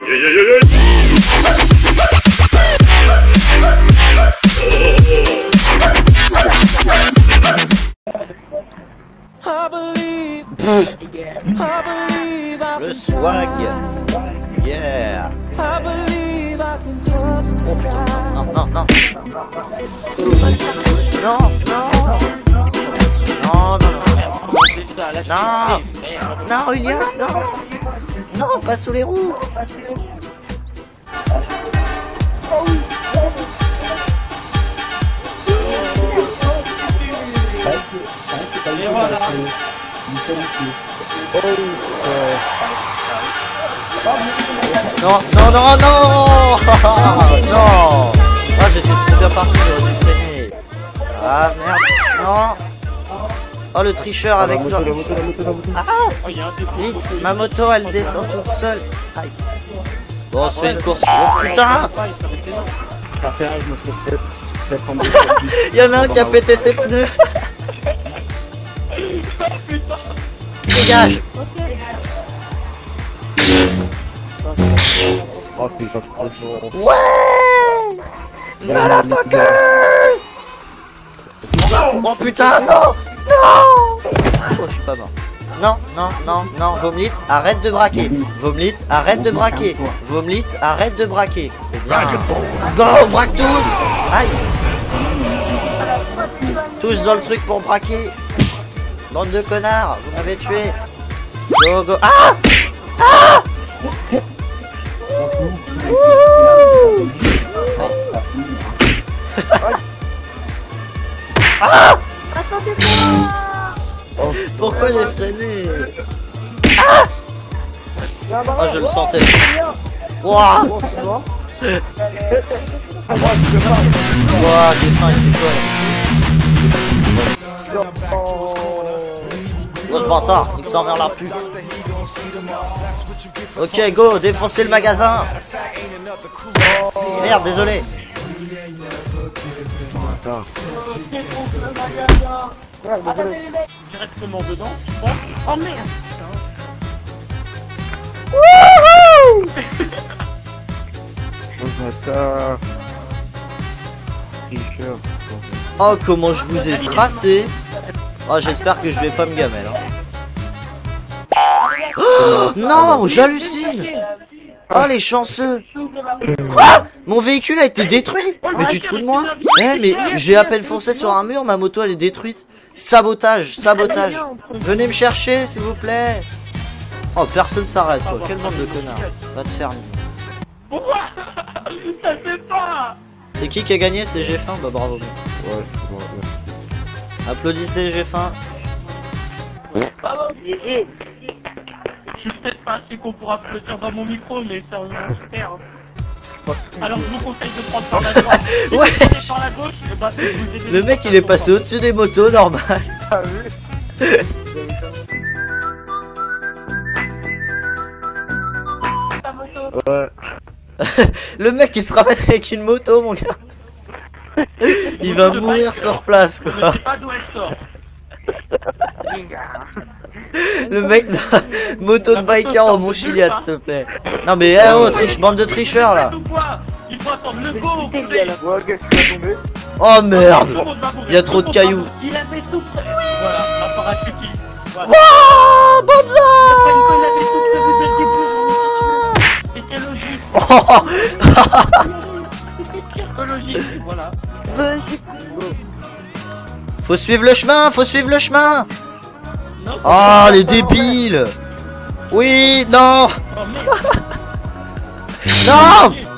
Le swag. Yeah. Oh putain. Non, non, non. Non, non. Non, non, non. Non. Non, Ilias, non. Non, pas sous les roues. Et voilà. Non, non, non, non. Non. Ah, j'étais trop bien parti, j'aurais dû freiner. Ah, merde. Non. Oh, le tricheur avec ça. Ah, vite, ma moto, elle descend toute seule. Aïe. Bon, on se fait une course. Oh, putain. Il y en a un qui a pété ses pneus. Dégage. Ouais. Motherfuckers. Oh putain, non. Non. Oh, je suis pas mort. Non, non, non, non, Vomlit, arrête de braquer. Vomlit, arrête de braquer. Vomlit, arrête de braquer. C'est bien. Go, braque tous. Aïe. Tous dans le truc pour braquer. Bande de connards, vous m'avez tué. Go, go. Ah. Ah. Ah. Pourquoi j'ai freiné? Ah. Oh, je le sentais. Wouah. Wouah, j'ai faim, il fait quoi là? Oh, ce bâtard, il s'en vers la pub. Ok, go, défoncez le magasin. Merde, désolé. Directement dedans, tu vois. Oh merde. Wouhou. Oh, comment je vous ai tracé. Oh, j'espère que je vais pas me gamer là. Oh, non, j'hallucine. Oh, les chanceux. Quoi? Mon véhicule a été détruit? Mais tu te fous de moi? Eh, mais j'ai à peine foncé sur un mur, ma moto elle est détruite. Sabotage, sabotage. Venez me chercher, s'il vous plaît. Oh, personne s'arrête, quoi. Quelle bande de connards. Va te faire. Pourquoi? Ça fait pas. C'est qui a gagné? C'est G-Fin? Bah bravo. Ouais, ouais. Applaudissez G-Fin. GG. Je suis peut-être pas assez con pour applaudir dans mon micro, mais sérieusement, j'espère. Alors je vous conseille de prendre par la droite. Ouais. Par la gauche, et bah, le mec il est passé au-dessus des motos, normal. Ah oui. Ouais. Le mec il se ramène avec une moto, mon gars. Il va mourir sur place, quoi. Je sais pas d'où elle sort. Le mec, moto de biker en mon Chiliade, s'il te plaît. Non mais, eh oh, bande de tricheurs là. Il faut attendre le go. Ouais, qu'est-ce qui va tomber? Oh merde. Il y a trop de cailloux. Il a fait tout près. Voilà, un parachutiste. Voilà. Wouah, bonjour. C'était logique. Oh. C'était pire que logique. Voilà. Faut suivre le chemin, faut suivre le chemin. Non, Oh, les débiles. Oui, non. Oh, merde. Non.